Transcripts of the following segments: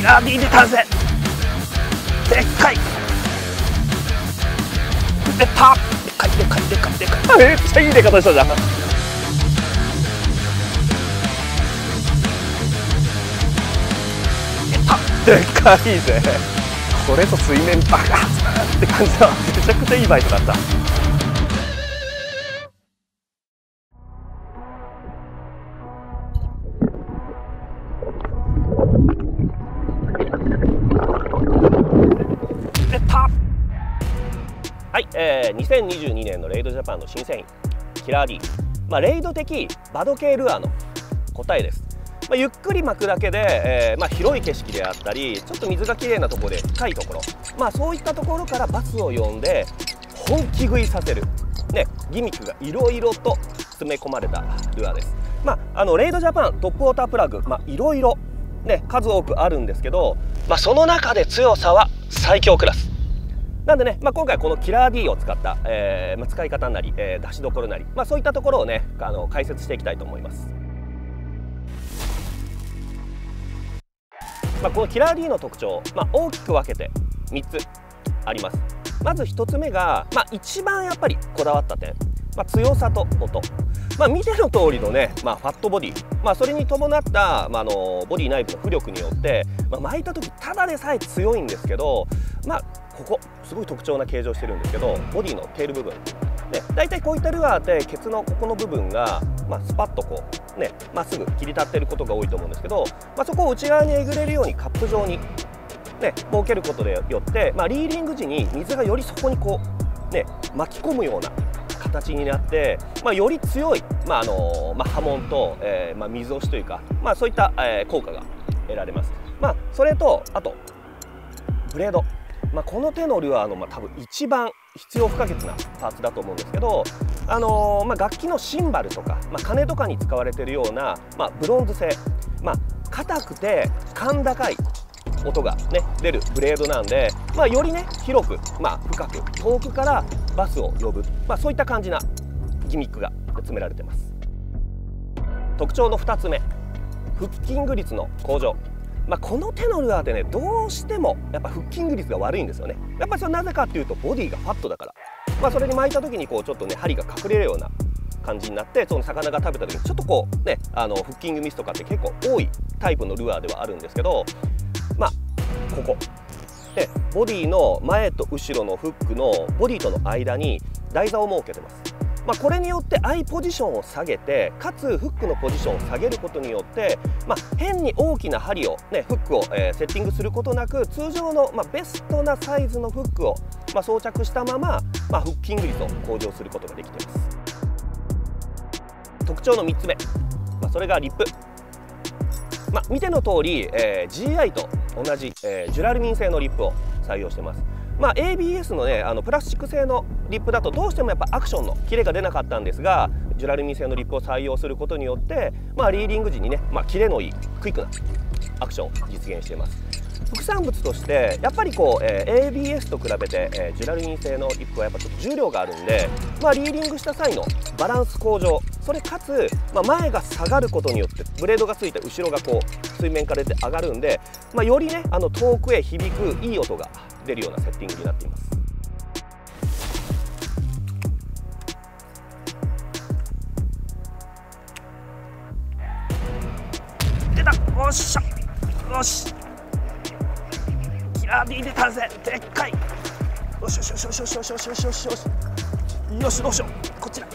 キラー D で完成。でっかい。出た。でっかいでっかいでっかいでっかい。めっちゃいい出方したじゃん。でっかいぜ。これと水面爆発って感じだ。めちゃくちゃいいバイトだった。出た。はい、2022年のレイドジャパンの新製品キラー D、レイド的バド系ルアーの答えです。ゆっくり巻くだけで、広い景色であったり、ちょっと水がきれいなところで深いところ、そういったところからバスを呼んで本気食いさせる、ギミックがいろいろと詰め込まれたルアーです。レイドジャパントップウォータープラグ、いろいろ、数多くあるんですけど、その中で強さは最強クラスなんでね、今回このキラー D を使った、使い方なり、出しどころなり、そういったところをね解説していきたいと思います。このキラー D の特徴、大きく分けて3つあります。まず1つ目が、一番やっぱりこだわった点、強さと音。見ての通りのね、ファットボディ、それに伴った、ボディ内部の浮力によって、巻いた時ただでさえ強いんですけど、ここすごい特徴な形状してるんですけど、ボディのテール部分、だいたいこういったルアーってケツのここの部分が、スパッとこうまっすぐ切り立ってることが多いと思うんですけど、そこを内側にえぐれるようにカップ状に設けることでよって、リーディング時に水がよりそこにこう巻き込むような形になって、より強い、波紋と、水押しというか、そういった、効果が得られます。それとあとブレード、この手のルアーの、多分一番必要不可欠なパーツだと思うんですけど、楽器のシンバルとか、鐘とかに使われているような、ブロンズ製、硬くて甲高い音が出るブレードなんで、より広く、深く遠くからバスを呼ぶ、そういった感じなギミックが詰められています。特徴の2つ目、フッキング率の向上。この手のルアーでどうしてもやっぱフッキング率が悪いんですよね。やっぱりそれはなぜかっていうと、ボディがファットだから、それに巻いた時にこうちょっと針が隠れるような感じになって、その魚が食べた時にちょっとこうフッキングミスとかって結構多いタイプのルアーではあるんですけど、ここでボディの前と後ろのフックのボディとの間に台座を設けてます。これによってアイポジションを下げて、かつフックのポジションを下げることによって、変に大きな針を、フックを、セッティングすることなく、通常の、ベストなサイズのフックを、装着したまま、フッキング率を向上することができています。特徴の3つ目、それがリップ。見ての通り、GI と同じ、ジュラルミン製のリップを採用しています。ABS のプラスチック製のリップだとどうしてもやっぱアクションのキレが出なかったんですが、ジュラルミン製のリップを採用することによって、リーディング時にキレのいいクイックなアクションを実現しています。副産物としてやっぱりこう、ABS と比べて、ジュラルミン製のリップはやっぱちょっと重量があるんで、リーディングした際のバランス向上、それかつ、前が下がることによってブレードがついて後ろがこう水面から出て上がるんで、より遠くへ響くいい音が出るようなセッティングになっています。出た、おっしゃ、よし、キラー D で完成。でっかい。よしよしよしよしよしよしよしよしよしよしよし、どうしよう、こちら、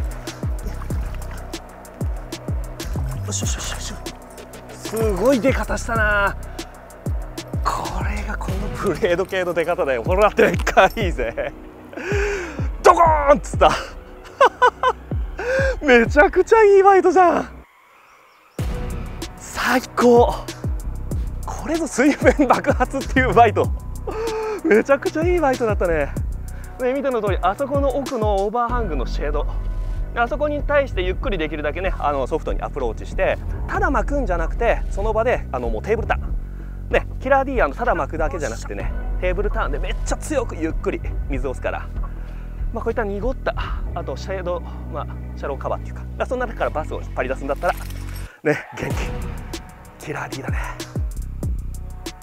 よしよしよしよし、すごい出方したな。これがこのブレード系の出方だよ。ほらでっかいぜ。ドコーンっつっためちゃくちゃいいバイトじゃん。最高。これぞ水面爆発っていうバイトめちゃくちゃいいバイトだったね。見ての通り、あそこの奥のオーバーハングのシェード、あそこに対してゆっくりできるだけソフトにアプローチして、ただ巻くんじゃなくてその場でもうテーブルターン、キラー D ただ巻くだけじゃなくてテーブルターンでめっちゃ強くゆっくり水を押すから、こういった濁った、あとシェード、シャローカバーっていうか、その中からバスを引っ張り出すんだったら元気キラー D だね。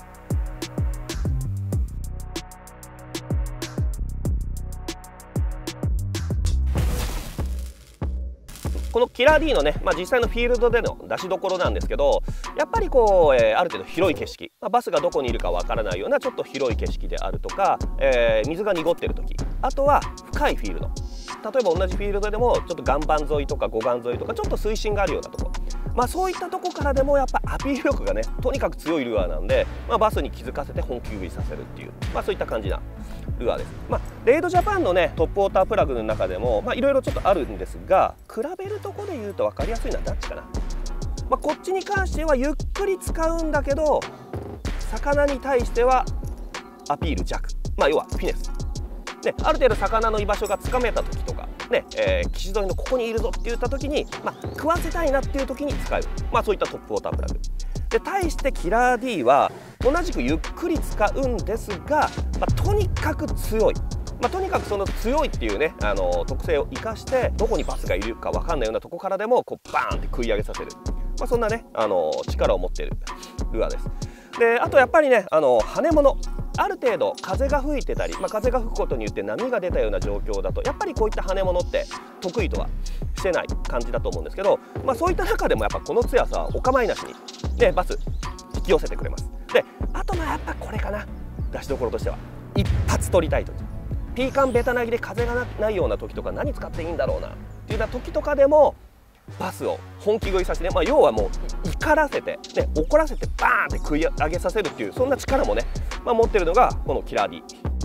このキラー D のね、実際のフィールドでの出しどころなんですけど、やっぱりこう、ある程度広い景色、バスがどこにいるかわからないようなちょっと広い景色であるとか、水が濁ってる時、あとは深いフィールド、例えば同じフィールドでもちょっと岩盤沿いとか護岸沿いとかちょっと水深があるようなとこ、そういったとこからでもやっぱアピール力がねとにかく強いルアーなんで、バスに気づかせて本気食いさせるっていう、そういった感じなルアーです。レイドジャパンのねトップウォータープラグの中でもいろいろちょっとあるんですが、比べるとこで言うと分かりやすいのはどっちかな。こっちに関してはゆっくり使うんだけど、魚に対してはアピール弱、要はフィネスね、ある程度魚の居場所がつかめた時とかね、岸沿いのここにいるぞって言った時に、食わせたいなっていう時に使う、そういったトップウォータープラグで、対してキラー D は同じくゆっくり使うんですが、とにかく強い、とにかくその強いっていうね特性を生かして、どこにバスがいるか分かんないようなとこからでもこうバーンって食い上げさせる、そんなね力を持っているルアーです。であとやっぱりね羽根物、ある程度風が吹いてたり、風が吹くことによって波が出たような状況だと、やっぱりこういった羽根物って得意とはしてない感じだと思うんですけど、そういった中でもやっぱこの強さはお構いなしに、ね、バス引き寄せてくれます。であとやっぱこれかな、出しどころとしては一発取りたい時、ピーカンベタなぎで風がないような時とか、何使っていいんだろうなっていうような時とかでもバスを本気食いさせてね、要はもう怒らせて、ね、怒らせてバーンって食い上げさせるっていう、そんな力もね、持ってるのがこのキラー D。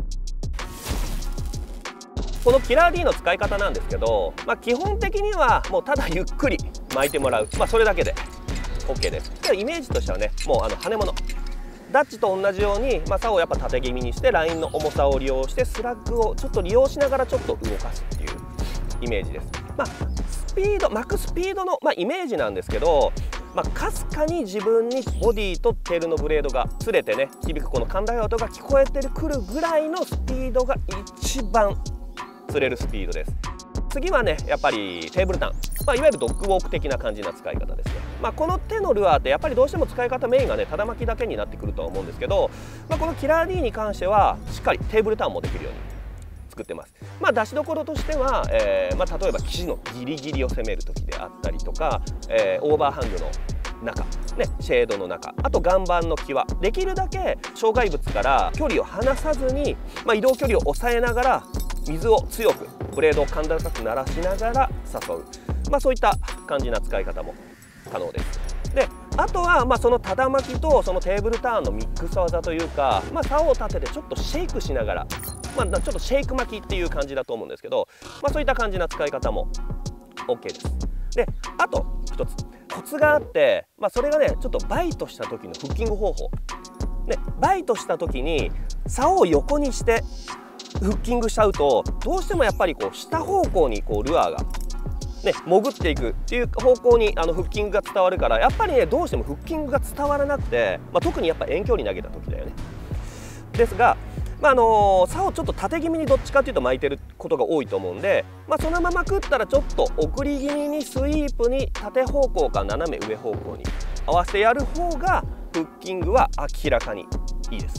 このキラー D の使い方なんですけど、基本的にはもうただゆっくり巻いてもらう、それだけで OK です。イメージとしてはね、もう羽根物ダッチと同じように、竿をやっぱ縦気味にしてラインの重さを利用してスラッグをちょっと利用しながらちょっと動かすっていうイメージです。スピード巻くスピードの、イメージなんですけど、かすかに自分にボディとテールのブレードが擦れてね響くこの甲高い音が聞こえてくるぐらいのスピードが一番釣れるスピードです。次はねやっぱりテーブルターン、いわゆるドッグウォーク的な感じな使い方ですね。この手のルアーってやっぱりどうしても使い方メインがねただ巻きだけになってくるとは思うんですけど、このキラー D に関してはしっかりテーブルターンもできるように作ってます。出しどころとしては、例えば岸のギリギリを攻める時であったりとか、オーバーハングの中、ね、シェードの中、あと岩盤の際、できるだけ障害物から距離を離さずに、移動距離を抑えながら水を強くブレードを甲高く鳴らしながら誘う、そういった感じな使い方も可能です。であとはそのただ巻きとそのテーブルターンのミックス技というか、竿を立ててちょっとシェイクしながら、ちょっとシェイク巻きっていう感じだと思うんですけど、そういった感じな使い方も OK です。であと一つコツがあって、それがねちょっとバイトした時のフッキング方法で、バイトした時に竿を横にしてフッキングしちゃうと、どうしてもやっぱりこう下方向にこうルアーがね、潜っていくっていう方向にフッキングが伝わるから、やっぱりねどうしてもフッキングが伝わらなくて、特にやっぱ遠距離投げた時だよね。ですが竿をちょっと縦気味にどっちかっていうと巻いてることが多いと思うんで、そのまま食ったらちょっと送り気味にスイープに縦方向か斜め上方向に合わせてやる方がフッキングは明らかにいいです。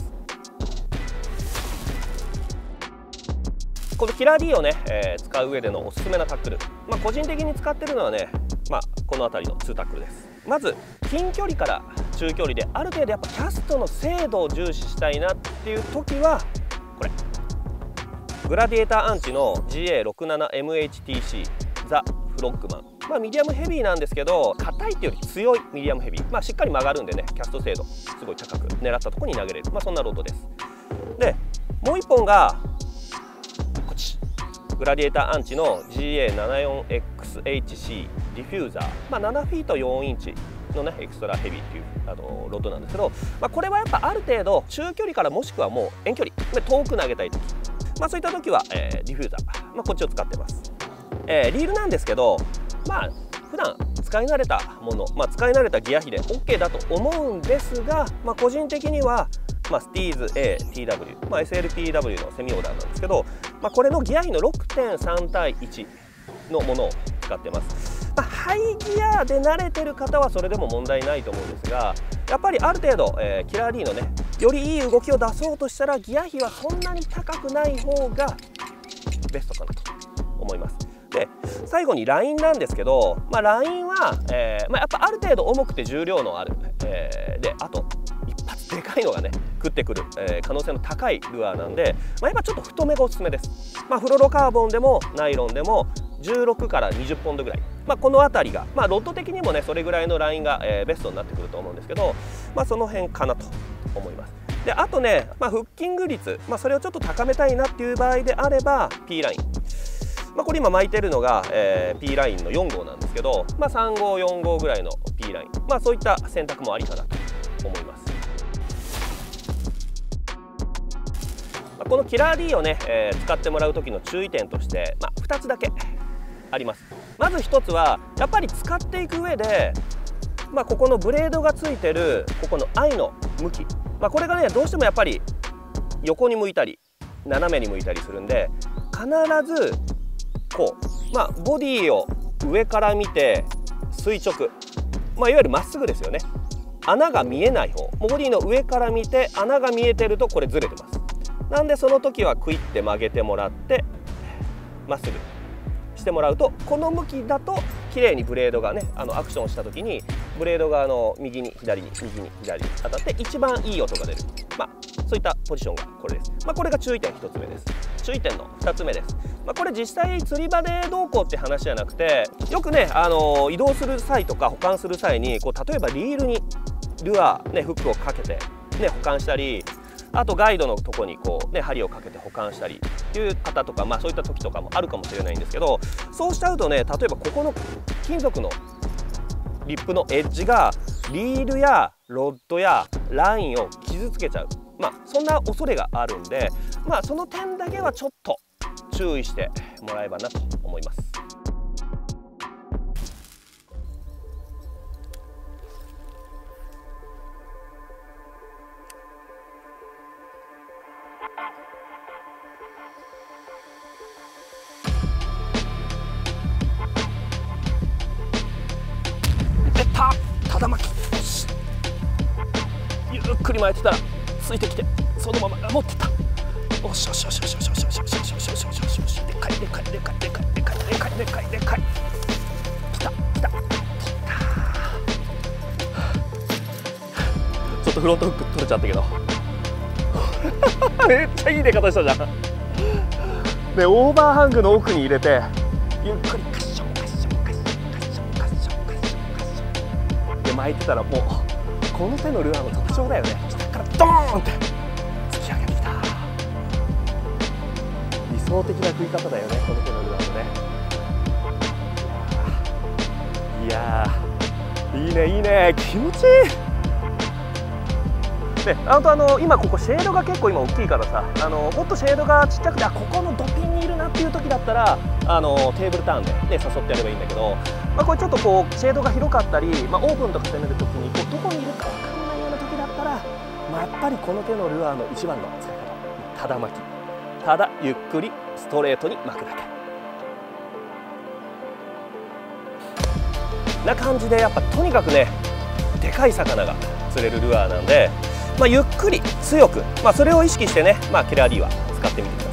このキラー D をね、使う上でのおすすめなタックル、個人的に使ってるのはね、この辺りの2タックルです。まず近距離から中距離である程度やっぱキャストの精度を重視したいなっていう時はこれグラディエーターアンチの GA67MHTC ザ・フロッグマン、ミディアムヘビーなんですけど、硬いっていうより強いミディアムヘビー、しっかり曲がるんでねキャスト精度すごい高く狙ったところに投げれる、そんなロッドです。でもう1本がこっちグラディエーターアンチの GA74XHC ディフューザー、7フィート4インチのねエクストラヘビーっていうロッドなんですけど、これはやっぱある程度中距離からもしくはもう遠距離遠く投げたい時、そういった時は、ディフューザー、こっちを使ってます。リールなんですけど、普段使い慣れたもの、使い慣れたギア比で OK だと思うんですが、個人的にはスティーズ ATW、SLPW のセミオーダーなんですけど、これのギア比の 6.3 対1のものを使ってます。ハイギアで慣れてる方はそれでも問題ないと思うんですが、やっぱりある程度、キラー D のねよりいい動きを出そうとしたらギア比はそんなに高くない方がベストかなと思います。で最後にラインなんですけど、ラインは、やっぱある程度重くて重量のある、であと一発でかいのがね食ってくる、可能性の高いルアーなんで、やっぱちょっと太めがおすすめです。フロロカーボンでもナイロンでも16から20ポンドぐらい、この辺りが、ロッド的にもねそれぐらいのラインが、ベストになってくると思うんですけど、その辺かなと思います。であとね、フッキング率、それをちょっと高めたいなっていう場合であれば P ライン、これ今巻いてるのが、P ラインの4号なんですけど、3号4号ぐらいの P ライン、そういった選択もありかなと思います。このキラー D をね、使ってもらう時の注意点として、2つだけあります。まず1つはやっぱり使っていく上で、ここのブレードがついてるここのアイの向き、これがねどうしてもやっぱり横に向いたり斜めに向いたりするんで、必ずこう、ボディを上から見て垂直、いわゆるまっすぐですよね。穴が見えない方、ボディの上から見て穴が見えてるとこれずれてます。なんでその時はクイッて曲げてもらってまっすぐしてもらうと、この向きだと綺麗にブレードがねアクションした時にブレードが右に左に右に左に当たって一番いい音が出る、そういったポジションがこれです。これが注意点1つ目です。注意点の2つ目です。これ実際釣り場でどうこうって話じゃなくて、よくね移動する際とか保管する際にこう例えばリールにルアー、フックをかけて、保管したり、あとガイドのとこにこう、針をかけて保管したりっていう方とか、そういった時とかもあるかもしれないんですけど、そうしちゃうとね、例えばここの金属のリップのエッジがリールやロッドやラインを傷つけちゃう、そんな恐れがあるんで、その点だけはちょっと注意してもらえばなと思います。ただ巻き、ゆっくり巻いてたらついてきて、そのまま持ってった。おしよしよしよしよしよしよしよしよしよしよしよしよし、でかいでかいでかいでかいでかいでかいでかいでかい、きたきたきた。ちょっとフロントフック取れちゃったけどめっちゃいい出方したじゃん。でオーバーハングの奥に入れてゆっくりカッションカッションカッションカッションカッションカッションカッションで巻いてたら、もうこの手のルアーの特徴だよね。下からドーンって突き上げてきた。理想的な食い方だよね、この手のルアーのね。いやーいいねいいね、気持ちいいね。今ここシェードが結構今大きいからさ、もっとシェードがちっちゃくて、ここのドピンにいるなっていう時だったらテーブルターンで、誘ってやればいいんだけど、これちょっとこうシェードが広かったり、オープンとか攻める時にどこにいるか分かんないような時だったら、やっぱりこの手のルアーの一番の使い方、ただ巻き、ただゆっくりストレートに巻くだけな感じで、やっぱとにかくねでかい魚が釣れるルアーなんで、ゆっくり強く、それを意識してね、キラー D は使ってみてください。